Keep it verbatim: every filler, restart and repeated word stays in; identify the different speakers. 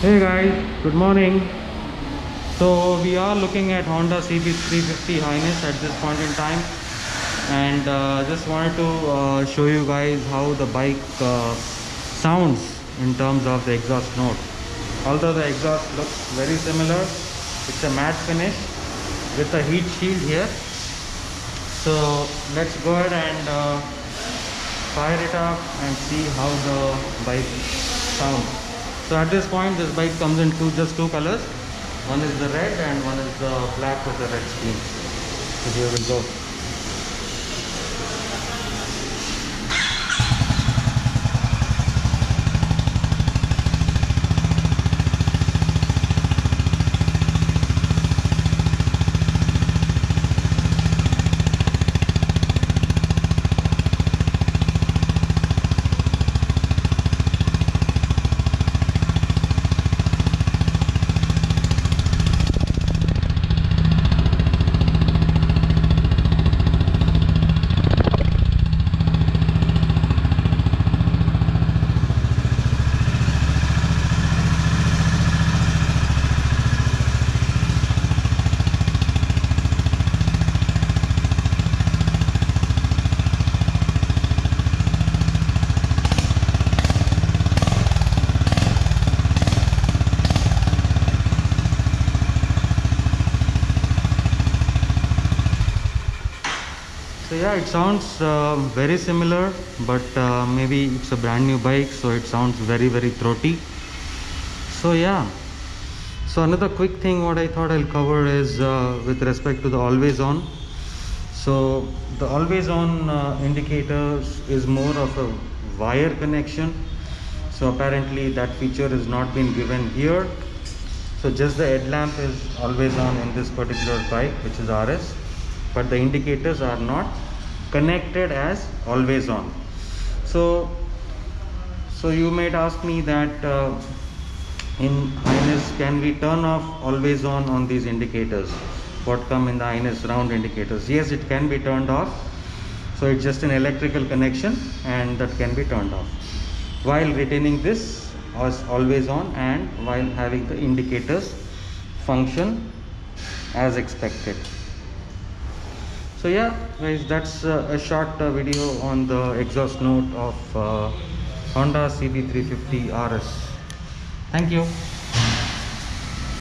Speaker 1: Hey guys, good morning. So we are looking at Honda C B three fifty Highness at this point in time, and uh, just wanted to uh, show you guys how the bike uh, sounds in terms of the exhaust note. Although the exhaust looks very similar, it's a matte finish with a heat shield here. So let's go ahead and uh, fire it up and see how the bike sounds. So at this point, this bike comes in two, just two colors. One is the red and one is the black with the red screen. So here we go. So yeah, it sounds uh, very similar, but uh, maybe it's a brand new bike, so it sounds very very throaty. So yeah, so another quick thing what I thought I'll cover is uh, with respect to the always on. So the always on uh, indicators is more of a wire connection, so apparently that feature has not been given here. So just the headlamp is always on in this particular bike, which is R S, but the indicators are not connected as always on. So so you might ask me that uh, in Highness, can we turn off always on on these indicators what come in the Highness round indicators? Yes, it can be turned off. So it's just an electrical connection and that can be turned off while retaining this as always on and while having the indicators function as expected. So yeah guys, that's uh, a short uh, video on the exhaust note of uh, Honda C B three fifty R S. Thank you.